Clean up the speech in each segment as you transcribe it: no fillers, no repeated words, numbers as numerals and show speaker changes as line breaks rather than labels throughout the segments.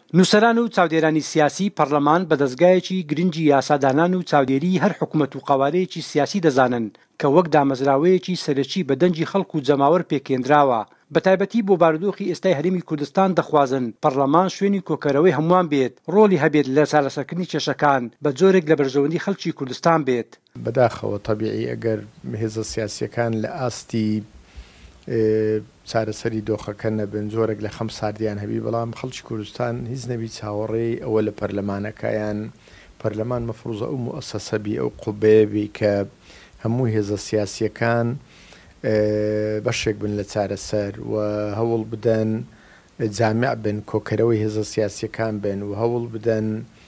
نووسەران و چاودێرانی سیاسی پەرلەمان بە دەستگایەکی گرنگی یاسادانان و چاودێری هەر حکوومەت و قەوارەیەکی سیاسی دەزانن کە وەک دامەزراوەیەکی سەرەکی بە دەنجی خەڵک و جەماوەر پێکێنراوە. بە تایبەتی بۆ بارودۆخی ئێستای هەرێمی کوردستان دەخوازن پەرلەمان شوێنی کۆکەرەوەی هەمووان بێت، ڕۆڵی هەبێت لە چارەسەرکردنی کێشەکان بە جۆرێک لە بەرژەوەندی خەڵکی کوردستان بێت.
بەداخەوە تەبیعی ئەگەر هێزە سیاسیەکان لە ئاستی چارەسەری دۆخەکە نەبن جۆرێک لە خەم ساردیان هەبی، بەڵام خەڵکی کوردستان هیچ نەبی چاوەڕێی ئەوە لە پەرلەمانەکەیان پەرلەمان مەفروضە ئەو مؤسسەبی ئەو قوبەیەبی کە هەموو هێزە سیاسیەکان بەشێک بن لە چارەسەر و هەوڵ بدەن جامع بن، کۆکەرەوەی هێزە سیاسیەکان بن و هەوڵ بدەن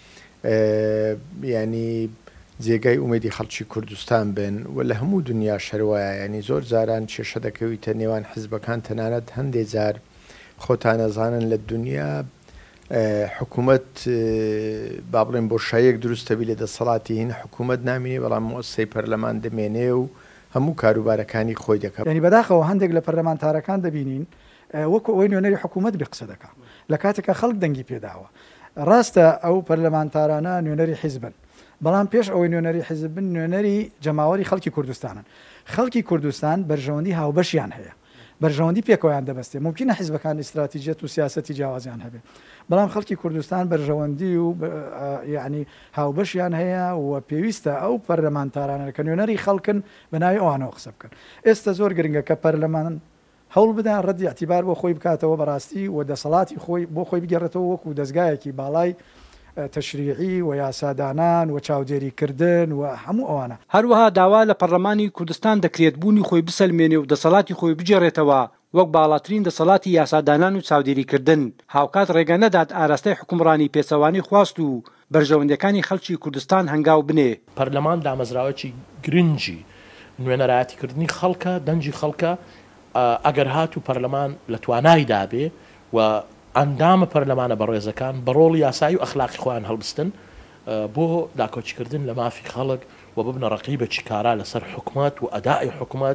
ینی جێگای ئومێدی خەڵکی کوردستان بن و لە هەموو دنیا شەروایە. ینی زۆر جاران کێشە دەکەویتە نێوان حیزبەکان، تەنانەت هەندێک جار خۆتانەزانن لە دنیا حکوومەت با بڵێن بۆ شایەک دروستەبی لە دەسەڵاتی هین حکوومەت نامێنێ، بەڵام مؤسسەی پەرلەمان دەمێنێ و هەموو کاروبارەکانی خۆی دەکات.
ینی بەداخەوە هەندێک لە پەرلەمانتارەکان دەبینین وەکو ئەوەی نوێنەری حکوومەت بێ قسە دەکات لە کاتێکە خەڵک دەنگی پێداوە. ڕاستە ئەو پەرلەمانتارانە نوێنەری حیزبن، بەڵام پێش ئەوەی نوێنەری حیزبن نوێنەری جەماوەری خەڵکی کوردستانن. خەڵکی کوردستان بەرژەوەندی هاوبەشیان هەیە، بەرژەوەندی پێکەوەیان دەبەستێ. ممکنە حیزبەکان استراتیجیەت و سیاسەتی جیاوازیان هەبێ، بەڵام خەڵکی کوردستان بەرژەوەندی و یعنی هاوبەشیان هەیە و پێویستە ئەو پەرلەمانتارانە کە نوێنەری خەڵکن بەناوی ئەوانەوە قسە بکەن. ئێستا زۆر گرنگە کە پەرلەمان هەوڵ بدەن ڕەدی اعتیبار بۆ خۆی بکاتەوە بەڕاستی و دەسەڵاتی خۆی بۆ خۆی بگەڕێتەوە وەکو دەستگایەکی باڵای تەشریعی و یاسادانان و چاودێریکردن و هەموو ئەوانە.
هەروەها داوا لە پەرلەمانی کوردستان دەکرێت بوونی خۆی بسەلمێنێ و دەسەڵاتی خۆی بجێڕێتەوە وەک باڵاترین دەسەڵاتی یاسادانان و چاودێریکردن. هاوکات ڕێگە نەدات ئاراستەی حکومڕانی پێچەوانی خواست و بەرژەوەندەکانی خەڵکی کوردستان هەنگاو بنێ.
پەرلەمان دامەزراوەکی گرنگی نوێنەرایەتیکردنی خەڵکە، دەنجی خەڵکە ئەگەر هات و پەرلەمان لە توانای دابێ و ئەندامە پەرلەمانە بەڕێزەکان بە ڕۆڵی یاسایی و ئەخلاقی خۆیان هەڵبستن بۆ داکۆچیکردن لە مافی خەڵک و ببنە ڕقیبە چیکارا لەسەر حکوومەت و ئەدای حکوومەت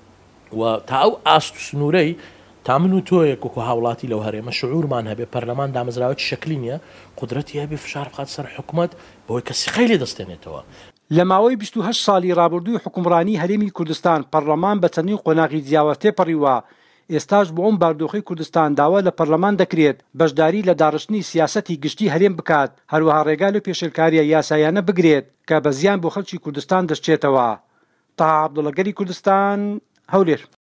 و تا ئەو ئاست و سنوورەی تا من و تۆیەک وەکو هاوڵاتی لەو هەرێمە شعورمان هەبێ پەرلەمان دامەزراوەی شەکلی نییە، قودرەتی هەبێ فشار بخات سەر حکوومەت بەوەی کە سیخەی لێ دەستێنێتەوە.
لە ماوەی 28 ساڵی ڕابردووی حکومڕانی هەرێمی کوردستان پەرلەمان بە چەندین قۆناغی جیاواز تێپەڕیوە. ئێستاش بۆ ئەم باردۆخەی کوردستان داوا لە پەرلەمان دەکرێت بەشداری لە داڕشتنی سیاسەتی گشتی هەرێم بکات، هەروەها ڕێگا لە پێشێلکاریە یاسایانە بگرێت کە بە زیان بۆ خەڵکی کوردستان دەچێتەوە. تاها عەبدوڵڵە، گەلی کوردستان، هەولێر.